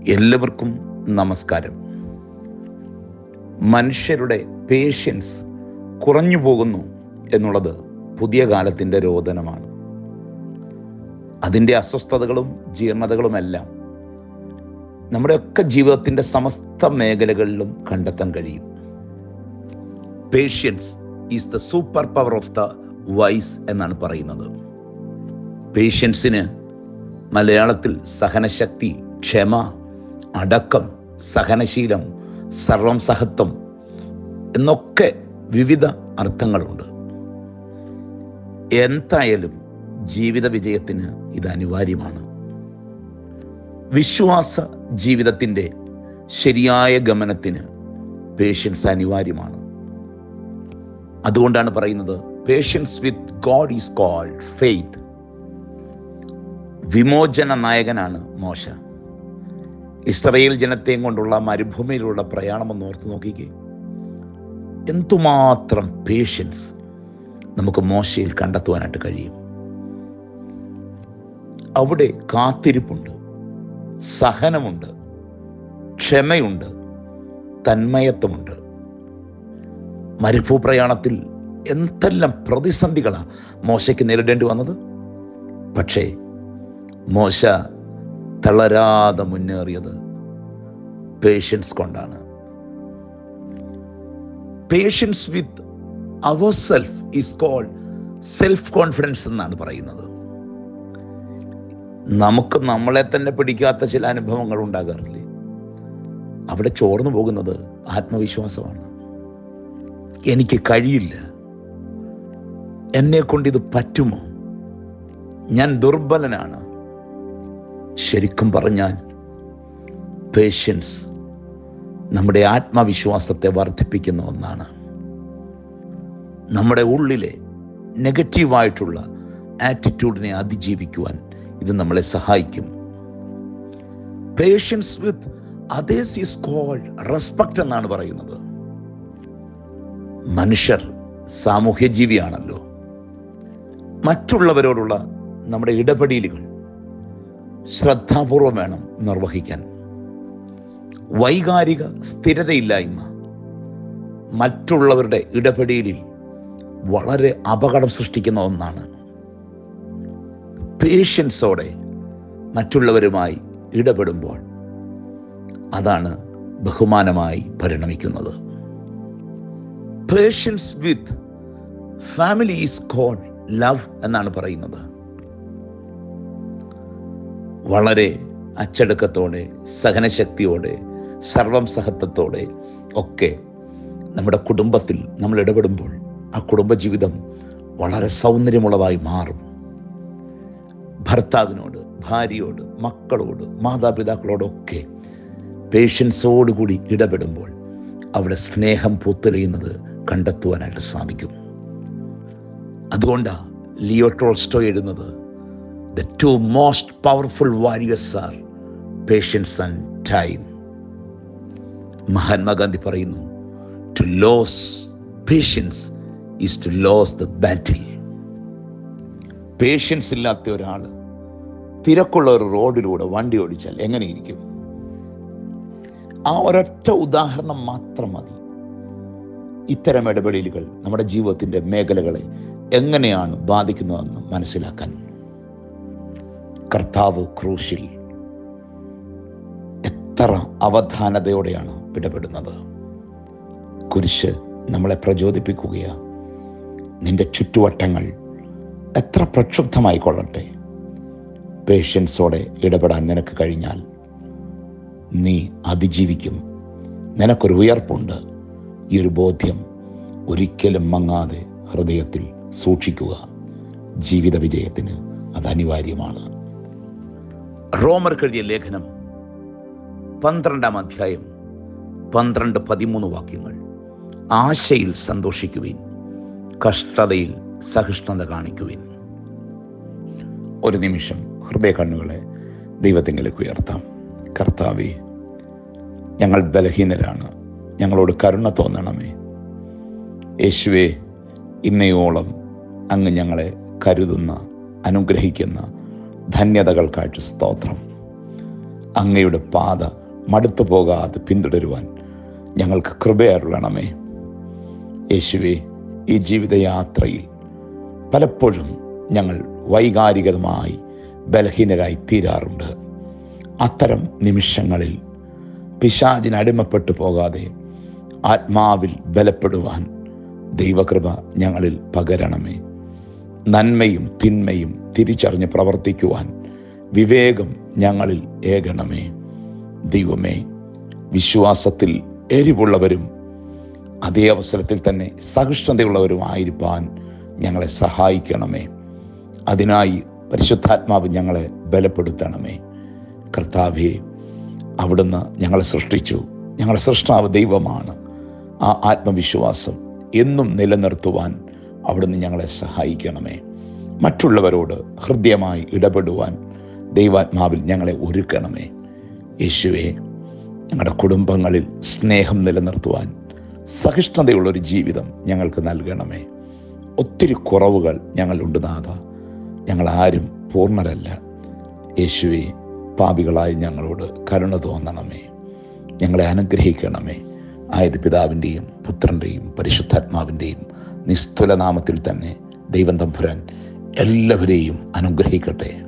എല്ലാവർക്കും നമസ്കാരം. മനുഷ്യരുടെ പേഷ്യൻസ് കുറഞ്ഞു പോകുന്നു എന്നുള്ളത് പുതിയ കാലത്തിൻ്റെ രോദനമാണ്. അതിൻ്റെ അസ്വസ്ഥതകളും ജീർണതകളുമെല്ലാം നമ്മുടെയൊക്കെ ജീവിതത്തിൻ്റെ സമസ്ത മേഖലകളിലും കണ്ടെത്താൻ കഴിയും. Patience is the super power of the wise എന്നാണ് പറയുന്നത്. പേഷ്യൻസിന് മലയാളത്തിൽ സഹനശക്തി, ക്ഷമ, അടക്കം, സഹനശീലം, സർവം സഹത്വം എന്നൊക്കെ വിവിധ അർത്ഥങ്ങളുണ്ട്. എന്തായാലും ജീവിത വിജയത്തിന് ഇത് അനിവാര്യമാണ്. വിശ്വാസ ജീവിതത്തിൻ്റെ ശരിയായ ഗമനത്തിന് പേഷ്യൻസ് അനിവാര്യമാണ്. അതുകൊണ്ടാണ് പറയുന്നത്, patience with God is called faith. വിമോചന നായകനാണ് മോശ. ഇസ്രായേൽ ജനത്തെയും കൊണ്ടുള്ള മരുഭൂമിയിലുള്ള പ്രയാണം ഓർത്ത് നോക്കിക്കേ. എന്തുമാത്രം പേഷ്യൻസ് നമുക്ക് മോശയിൽ കണ്ടെത്തുവാനായിട്ട് കഴിയും. അവിടെ കാത്തിരിപ്പുണ്ട്, സഹനമുണ്ട്, ക്ഷമയുണ്ട്, തന്മയത്വമുണ്ട്. മരുഭൂപ്രയാണത്തിൽ എന്തെല്ലാം പ്രതിസന്ധികളാണ് മോശയ്ക്ക് നേരിടേണ്ടി വന്നത്. പക്ഷേ മോശ തളരാതെ മുന്നേറിയത് പേഷ്യൻസ് കൊണ്ടാണ്. Patience with your self is called self confidence എന്നാണ് പറയുന്നത്. നമുക്ക് നമ്മളെ തന്നെ പിടിക്കാത്ത ചില അനുഭവങ്ങൾ ഉണ്ടാകാറില്ലേ? അവിടെ ചോർന്നു പോകുന്നത് ആത്മവിശ്വാസമാണ്. എനിക്ക് കഴിയില്ല, എന്നെ കൊണ്ടിത് പറ്റുമോ, ഞാൻ ദുർബലനാണ്. ശരിക്കും പറഞ്ഞാൽ പേഷ്യൻസ് നമ്മുടെ ആത്മവിശ്വാസത്തെ വർദ്ധിപ്പിക്കുന്ന ഒന്നാണ്. നമ്മുടെ ഉള്ളിലെ നെഗറ്റീവായിട്ടുള്ള ആറ്റിറ്റ്യൂഡിനെ അതിജീവിക്കുവാൻ ഇത് നമ്മളെ സഹായിക്കും. Patience with others is called respect എന്നാണ് പറയുന്നത്. മനുഷ്യർ സാമൂഹ്യ ജീവിയാണല്ലോ. മറ്റുള്ളവരോടുള്ള നമ്മുടെ ഇടപെടലുകൾ ശ്രദ്ധാപൂർവം വേണം നിർവഹിക്കാൻ. വൈകാരിക സ്ഥിരതയില്ലായ്മ മറ്റുള്ളവരുടെ ഇടപെടലിൽ വളരെ അപകടം സൃഷ്ടിക്കുന്ന ഒന്നാണ്. പേഷ്യൻസോടെ മറ്റുള്ളവരുമായി ഇടപെടുമ്പോൾ അതാണ് ബഹുമാനമായി പരിണമിക്കുന്നത്. Patience with family is called love എന്നാണ് പറയുന്നത്. വളരെ അച്ചടക്കത്തോടെ, സഹനശക്തിയോടെ, സർവം സഹത്വത്തോടെ ഒക്കെ നമ്മുടെ കുടുംബത്തിൽ നമ്മൾ ഇടപെടുമ്പോൾ ആ കുടുംബജീവിതം വളരെ സൗന്ദര്യമുള്ളതായി മാറും. ഭർത്താവിനോട്, ഭാര്യയോട്, മക്കളോട്, മാതാപിതാക്കളോടൊക്കെ പേഷ്യൻസോടുകൂടി ഇടപെടുമ്പോൾ അവിടെ സ്നേഹം പൂത്തുലയുന്നത് കണ്ടെത്തുവാനായിട്ട് സാധിക്കും. അതുകൊണ്ടാണ് ലിയോ ടോൾസ്റ്റോയ് എഴുതുന്നത്, The two most powerful warriors are patience and time. Mahatma Gandhi പറയുന്നു, to lose patience is to lose the battle. Patience ഇല്ലാത്ത ഒരാൾ തിരക്കുള്ള ഒരു റോഡിലൂടെ വണ്ടി ഓടിച്ചാൽ എങ്ങനെയിരിക്കും? ആ ഒരൊറ്റ ഉദാഹരണം മാത്രം മതി ഇത്തരം ഇടപെടലുകൾ നമ്മുടെ ജീവിതത്തിൻ്റെ മേഖലകളെ എങ്ങനെയാണ് ബാധിക്കുന്നതെന്ന് മനസ്സിലാക്കാൻ. കർത്താവ് ക്രൂശിൽ എത്ര അവധാനതയോടെയാണ് ഇടപെടുന്നത്. കുരിശ് നമ്മളെ പ്രചോദിപ്പിക്കുകയാണ്. നിന്റെ ചുറ്റുവട്ടങ്ങൾ എത്ര പ്രക്ഷുബ്ധമായി കൊള്ളട്ടെ, പേഷ്യൻസോടെ ഇടപെടാൻ നിനക്ക് കഴിഞ്ഞാൽ നീ അതിജീവിക്കും. നിനക്കൊരു ഉയർപ്പുണ്ട്. ഈ ഒരു ബോധ്യം ഒരിക്കലും മങ്ങാതെ ഹൃദയത്തിൽ സൂക്ഷിക്കുക. ജീവിത വിജയത്തിന് അത് അനിവാര്യമാണ്. റോമർക്ക് എഴുതിയ ലേഖനം 12-ാം അധ്യായം 12-13 വാക്യങ്ങൾ. ആശയിൽ സന്തോഷിക്കുവിൻ, കഷ്ടതയിൽ സഹിഷ്ണുത കാണിക്കുവിൻ. ഒരു നിമിഷം ഹൃദയ കണ്ണുകളെ ദൈവത്തിലേക്ക് ഉയർത്താം. കർത്താവേ, ഞങ്ങൾ ബലഹീനരാണ്, ഞങ്ങളോട് കരുണ തോന്നണമേ. യേശുവേ, ഇന്നയോളം അങ്ങ് ഞങ്ങളെ കരുതുന്ന, അനുഗ്രഹിക്കുന്ന ധന്യതകൾക്കായിട്ട് സ്തോത്രം. അങ്ങയുടെ പാത മടുത്തു പോകാതെ പിന്തുടരുവാൻ ഞങ്ങൾക്ക് കൃപയരുളണമേ. യേശുവേ, ഈ ജീവിതയാത്രയിൽ പലപ്പോഴും ഞങ്ങൾ വൈകാരികമായി ബലഹീനരായി തീരാറുണ്ട്. അത്തരം നിമിഷങ്ങളിൽ പിശാചിന് അടിമപ്പെട്ടു പോകാതെ ആത്മാവിൽ ബലപ്പെടുവാൻ ദൈവകൃപ ഞങ്ങളിൽ പകരണമേ. നന്മയും തിന്മയും തിരിച്ചറിഞ്ഞ് പ്രവർത്തിക്കുവാൻ വിവേകം ഞങ്ങളിൽ ഏകണമേ. ദൈവമേ, വിശ്വാസത്തിൽ എരിവുള്ളവരും അതേ അവസരത്തിൽ തന്നെ സഹിഷ്ണുതയുള്ളവരുമായിരിക്കാൻ ഞങ്ങളെ സഹായിക്കണമേ. അതിനായി പരിശുദ്ധാത്മാവ് ഞങ്ങളെ ബലപ്പെടുത്തണമേ. കർത്താവേ, അവിടുന്ന് ഞങ്ങളെ സൃഷ്ടിച്ചു. ഞങ്ങളുടെ സൃഷ്ടാവ് ദൈവമാണ്. ആ ആത്മവിശ്വാസം എന്നും നിലനിർത്തുവാൻ അവിടുന്ന് ഞങ്ങളെ സഹായിക്കണമേ. മറ്റുള്ളവരോട് ഹൃദ്യമായി ഇടപെടുവാൻ ദൈവാത്മാവിൽ ഞങ്ങളെ ഒരുക്കണമേ. യേശുവേ, ഞങ്ങളുടെ കുടുംബങ്ങളിൽ സ്നേഹം നിലനിർത്തുവാൻ സഹിഷ്ണുതയുള്ളൊരു ജീവിതം ഞങ്ങൾക്ക് നൽകണമേ. ഒത്തിരി കുറവുകൾ ഞങ്ങളുണ്ട് നാഥ. ഞങ്ങളാരും പൂർണ്ണരല്ല. യേശുവേ, പാപികളായി ഞങ്ങളോട് കരുണ തോന്നണമേ. ഞങ്ങളെ അനുഗ്രഹിക്കണമേ. ആയത് പിതാവിൻ്റെയും പുത്രൻ്റെയും പരിശുദ്ധാത്മാവിൻ്റെയും നിസ്തുല നാമത്തിൽ തന്നെ ദൈവം തമ്പുരാൻ എല്ലാവരെയും അനുഗ്രഹിക്കട്ടെ.